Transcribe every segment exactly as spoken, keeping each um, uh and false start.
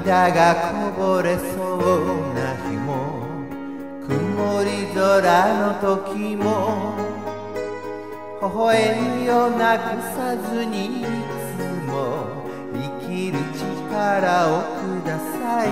涙がこぼれそうな日も曇り空の時も微笑みをなくさずにいつも生きる力をください。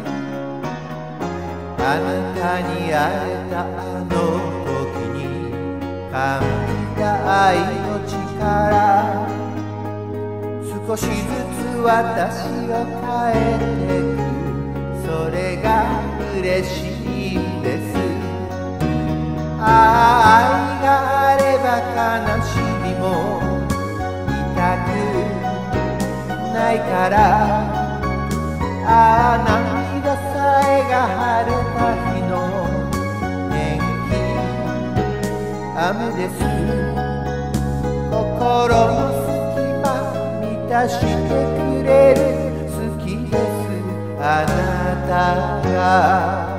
あなたに会えたあの時に感じた愛の力、少しずつ私を変えてく、それが嬉しいんです。ああ愛があれば悲しみも痛くないから、ああ涙さえが晴れた日の天気雨です。心の隙間満たしてくれる、好きですあなたが。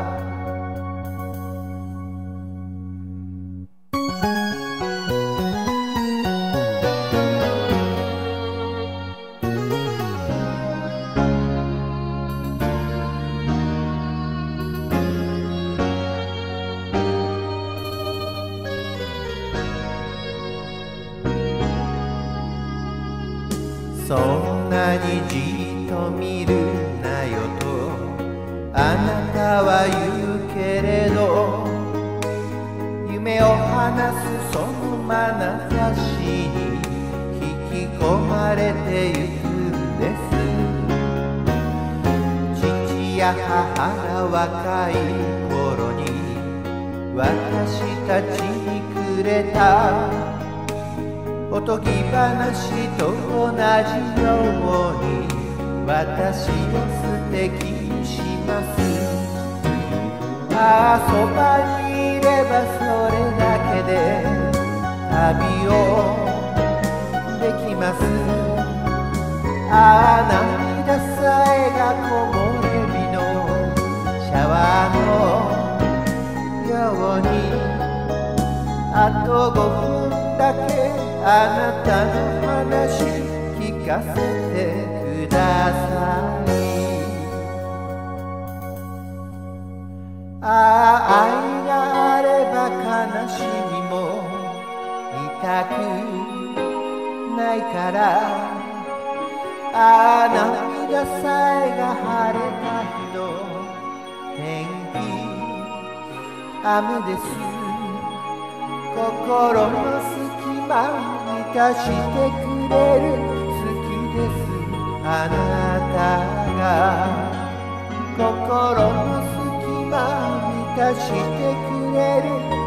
そんなにじっと見るなよとあなたは言うけれど、夢を話すその眼差しに引き込まれてゆくんです。父や母が若い頃に私たちにくれたおとぎ話と同じように私を素敵にします。ああそばにいればそれだけで旅をできます。ああ涙さえがこぼれ日のシャワーのように、あとごふんだけあなたの話聞かせてください。ああ愛があれば悲しみも痛くないから、ああ涙さえが晴れた日の天気雨です。心の隙間満たしてくれる、好きですあなたが。心の隙間満たしてくれる